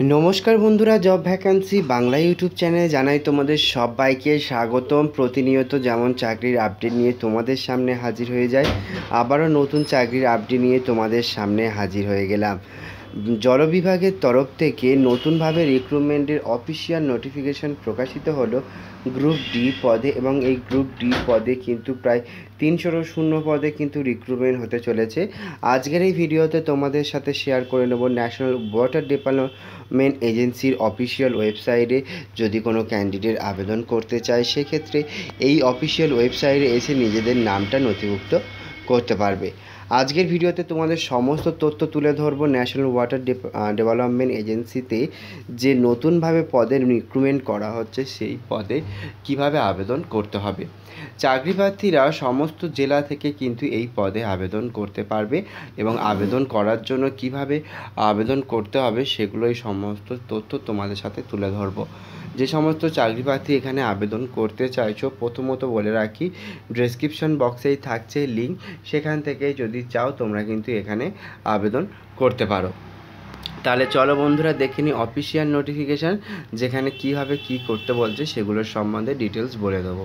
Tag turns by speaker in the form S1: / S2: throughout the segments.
S1: নমস্কার বন্ধুরা, job vacancy Bangla YouTube চ্যানেলে জানাই তোমাদের সবাইকে স্বাগতম। প্রতিনিয়ত যেমন চাকরির আপডেট নিয়ে তোমাদের সামনে হাজির হয়ে যায়, আবারও নতুন চাকরির আপডেট নিয়ে তোমাদের সামনে হাজির হয়ে গেলাম। জল বিভাগের তরফ থেকে নতুনভাবে রিক্রুটমেন্টের অফিসিয়াল নোটিফিকেশন প্রকাশিত হলো গ্রুপ ডি পদে, এবং এই গ্রুপ ডি পদে কিন্তু প্রায় 300 পদে কিন্তু রিক্রুটমেন্ট হতে চলেছে। আজকের এই ভিডিওতে তোমাদের সাথে শেয়ার করে নেব ন্যাশনাল ওয়াটার ডেভেলপমেন্ট এজেন্সির অফিসিয়াল ওয়েবসাইটে যদি কোনো ক্যান্ডিডেট আবেদন করতে চায়, সেক্ষেত্রে এই অফিসিয়াল ওয়েবসাইটে এসে নিজেদের নামটা নথিভুক্ত করতে পারবে। আজকের ভিডিওতে তোমাদের সমস্ত তথ্য তুলে ধরবো ন্যাশনাল ওয়াটার ডেভেলপমেন্ট এজেন্সিতে যে নতুনভাবে পদের রিক্রুটমেন্ট করা হচ্ছে, সেই পদে কিভাবে আবেদন করতে হবে। চাকরি প্রার্থীরা সমস্ত জেলা থেকে কিন্তু এই পদে আবেদন করতে পারবে, এবং আবেদন করার জন্য কিভাবে আবেদন করতে হবে সেগুলোই সমস্ত তথ্য তোমাদের সাথে তুলে ধরবো। যে সমস্ত চাকরি প্রার্থী এখানে আবেদন করতে চাইছো, প্রথমত বলে রাখি ডেসক্রিপশন বক্সেই থাকছে লিঙ্ক, সেখান থেকে যদি চাও তোমরা কিন্তু এখানে আবেদন করতে পারো। তাহলে চলো বন্ধুরা দেখে নিই অফিসিয়াল নোটিফিকেশান, যেখানে কীভাবে কী করতে বলছে সেগুলোর সম্বন্ধে ডিটেলস বলে দেবো।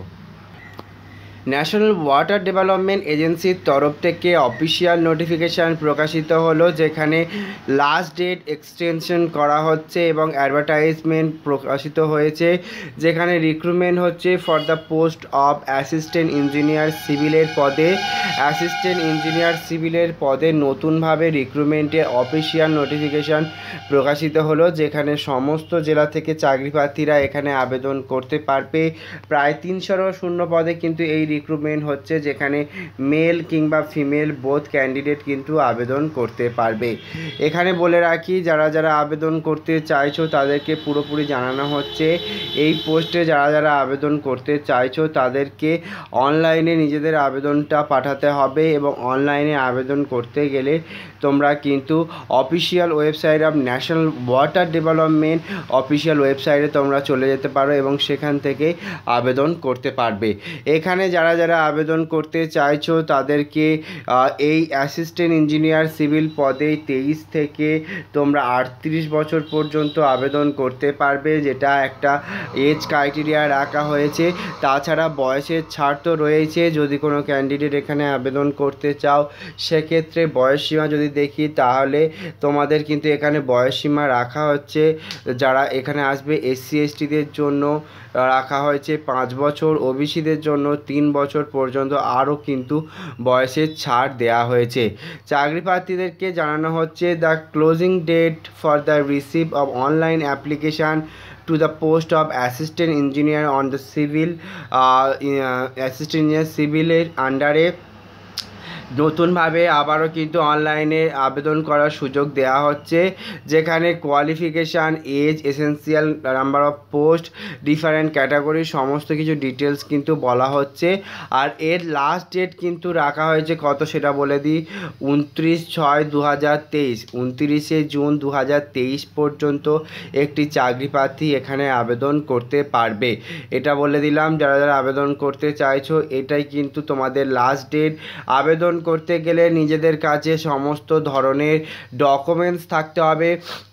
S1: ন্যাশনাল ওয়াটার ডেভেলপমেন্ট এজেন্সির তরফ থেকে অফিসিয়াল নোটিফিকেশান প্রকাশিত হলো, যেখানে লাস্ট ডেট এক্সটেনশন করা হচ্ছে এবং অ্যাডভার্টাইজমেন্ট প্রকাশিত হয়েছে, যেখানে রিক্রুটমেন্ট হচ্ছে for the post of assistant engineer সিভিলের পদে। অ্যাসিস্ট্যান্ট ইঞ্জিনিয়ার সিভিলের পদে নতুনভাবে রিক্রুটমেন্টের অফিসিয়াল নোটিফিকেশান প্রকাশিত হলো, যেখানে সমস্ত জেলা থেকে চাকরি প্রার্থীরা এখানে আবেদন করতে পারবে। প্রায় 300 পদে কিন্তু এই রিক্রুটমেন্ট হচ্ছে, যেখানে মেল কিংবা ফিমেল বোথ ক্যান্ডিডেট কিন্তু আবেদন করতে পারবে। এখানে বলে রাখি যারা যারা আবেদন করতে চাইছো তাদেরকে পুরোপুরি জানানো হচ্ছে, এই পোস্টে যারা যারা আবেদন করতে চাইছো তাদেরকে অনলাইনে নিজেদের আবেদনটা পাঠাতে হবে, এবং অনলাইনে আবেদন করতে গেলে তোমরা কিন্তু official website of national water development official ওয়েবসাইটে তোমরা চলে যেতে পারো এবং সেখান থেকে আবেদন করতে পারবে। এখানে যারা যারা আবেদন করতে চাইছো তাদেরকে এই অ্যাসিস্ট্যান্ট ইঞ্জিনিয়ার সিভিল পদে 23 থেকে তোমরা 38 বছর পর্যন্ত আবেদন করতে পারবে, যেটা একটা এজ ক্রাইটেরিয়া রাখা হয়েছে। তাছাড়া বয়সের ছাড় তো রয়েছে, যদি কোনো ক্যান্ডিডেট এখানে আবেদন করতে চাও সেক্ষেত্রে বয়সসীমা যদি দেখি তাহলে তোমাদের কিন্তু এখানে বয়সসীমা রাখা হচ্ছে, যারা এখানে আসবে এসসি এসটিদের জন্য রাখা হয়েছে 5 বছর, ওবিসিদের জন্য 3 বছর পর্যন্ত আরও কিন্তু বয়সের ছাড় দেওয়া হয়েছে। চাকরি প্রার্থীদেরকে জানানো হচ্ছে the closing date for the receive of online application to the post of assistant engineer on the civil assistant engineer সিভিলের আন্ডারে নতুনভাবে আবারও কিন্তু অনলাইনে আবেদন করার সুযোগ দেওয়া হচ্ছে, যেখানে qualification, age, essential number of post, different category সমস্ত কিছু ডিটেলস কিন্তু বলা হচ্ছে। আর এর লাস্ট ডেট কিন্তু রাখা হয়েছে কত সেটা বলে দিই, 29/6/2023, 29শে জুন 2023 পর্যন্ত একটি চাকরি প্রার্থী এখানে আবেদন করতে পারবে। এটা বলে দিলাম, যারা যারা আবেদন করতে চাইছো এটাই কিন্তু তোমাদের লাস্ট ডেট। আবেদন করতে গেলে নিজেদের কাছে সমস্ত ধরনের ডকুমেন্টস থাকতে হবে,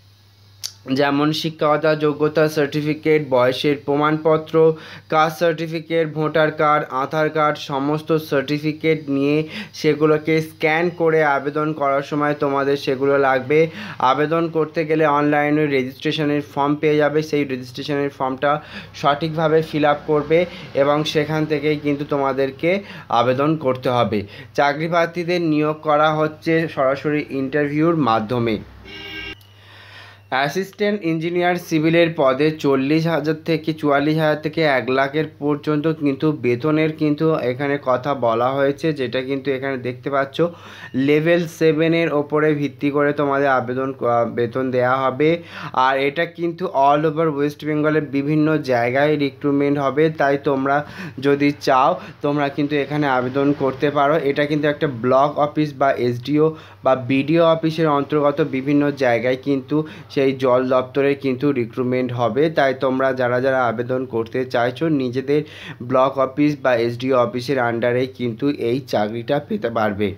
S1: যেমন শিক্ষাগত যোগ্যতা সার্টিফিকেট, বয়সের প্রমাণপত্র, caste certificate, voter card, Aadhaar card সমস্ত সার্টিফিকেট নিয়ে সেগুলোকে স্ক্যান করে আবেদন করার সময় তোমাদের সেগুলো লাগবে। আবেদন করতে গেলে অনলাইনে রেজিস্ট্রেশনের ফর্ম পেয়ে যাবে, সেই রেজিস্ট্রেশনের ফর্মটা সঠিকভাবে ফিল আপ করবে এবং সেখান থেকেই কিন্তু তোমাদেরকে আবেদন করতে হবে। চাকরি প্রার্থীদের নিয়োগ করা হচ্ছে সরাসরি ইন্টারভিউর মাধ্যমে। অ্যাসিস্ট্যান্ট ইঞ্জিনিয়ার সিভিলের পদে 40,000 থেকে 44,000 থেকে 1 লাখের পর্যন্ত কিন্তু বেতনের কিন্তু এখানে কথা বলা হয়েছে, যেটা কিন্তু এখানে দেখতে পাচ্ছ লেভেল 7-এর ওপরে ভিত্তি করে তোমাদের বেতন দেওয়া হবে। আর এটা কিন্তু অল ওভার ওয়েস্ট বেঙ্গলের বিভিন্ন জায়গায় রিক্রুটমেন্ট হবে, তাই তোমরা যদি চাও তোমরা কিন্তু এখানে আবেদন করতে পারো। এটা কিন্তু একটা ব্লক অফিস বা এসডিও বা বিডিও অফিসের অন্তর্গত বিভিন্ন জায়গায় কিন্তু সেই জল দপ্তরে কিন্তু রিক্রুটমেন্ট হবে, তাই তোমরা যারা যারা আবেদন করতে চাইছো নিজেদের ব্লক অফিস বা এসডিও অফিসের আন্ডারে কিন্তু এই চাকরিটা পেতে পারবে।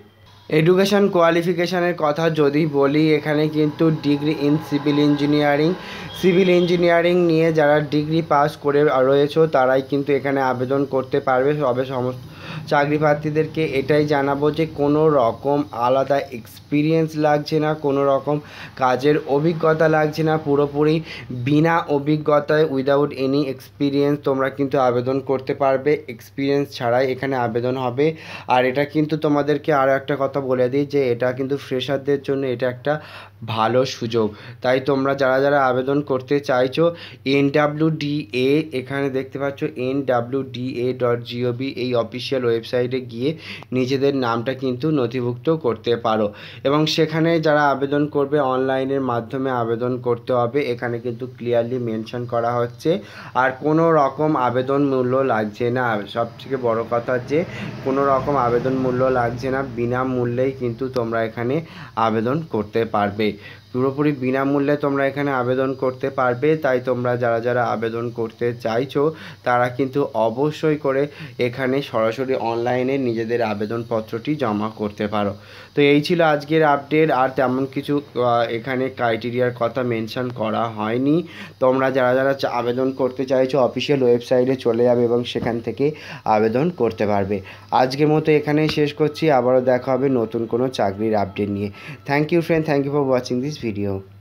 S1: এডুকেশন কোয়ালিফিকেশানের কথা যদি বলি, এখানে কিন্তু ডিগ্রি ইন সিভিল ইঞ্জিনিয়ারিং নিয়ে যারা ডিগ্রি পাস করে রয়েছে তারাই কিন্তু এখানে আবেদন করতে পারবে। তবে সমস্ত চাকরি প্রার্থীদেরকে এটাই জানাবো যে কোনো রকম আলাদা এক্সপিরিয়েন্স লাগছে না, কোনো রকম কাজের অভিজ্ঞতা লাগছে না, পুরোপুরি বিনা অভিজ্ঞতায় উইদাউট এনি এক্সপিরিয়েন্স তোমরা কিন্তু আবেদন করতে পারবে। এক্সপিরিয়েন্স ছাড়াই এখানে আবেদন হবে। আর এটা কিন্তু তোমাদেরকে আরও একটা কথা বলে দিই যে এটা কিন্তু ফ্রেশারদের জন্য এটা একটা ভালো সুযোগ। তাই তোমরা যারা যারা আবেদন করতে চাইছো NWDA, এখানে দেখতে পাচ্ছ NWDA.gov এই অফিসিয়াল ওয়েবসাইটে গিয়ে নিজেদের নামটা কিন্তু নথিভুক্ত করতে পারো। এবং সেখানে যারা আবেদন করবে অনলাইনের মাধ্যমে আবেদন করতে হবে, এখানে কিন্তু ক্লিয়ারলি মেনশন করা হচ্ছে। আর কোনো রকম আবেদন মূল্য লাগছে না। সবথেকে বড় কথা যে কোনো রকম আবেদন মূল্য লাগছে না, বিনামূল্যেই কিন্তু তোমরা এখানে আবেদন করতে পারবে। পুরোপুরি বিনামূল্যে তোমরা এখানে আবেদন করতে পারবে। তাই তোমরা যারা যারা আবেদন করতে চাইছো তারা কিন্তু অবশ্যই করে এখানে সরাসরি অনলাইনে নিজেদের আবেদনপত্রটি জমা করতে পারো। তো এই ছিল আজকের আপডেট। আর তেমন কিছু এখানে ক্রাইটেরিয়ার কথা মেনশন করা হয়নি। তোমরা যারা যারা আবেদন করতে চাইছো অফিসিয়াল ওয়েবসাইটে চলে যাবে এবং সেখান থেকে আবেদন করতে পারবে। আজকের মতো এখানেই শেষ করছি। আবারও দেখা হবে নতুন কোনো চাকরির আপডেট নিয়ে। Thank you friend, thank you for watching this video.